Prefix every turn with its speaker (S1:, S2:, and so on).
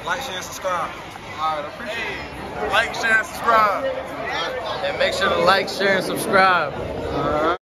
S1: Like, share, and subscribe.
S2: Alright, I appreciate it. Like, share, and subscribe.
S3: And make sure to like, share, and subscribe.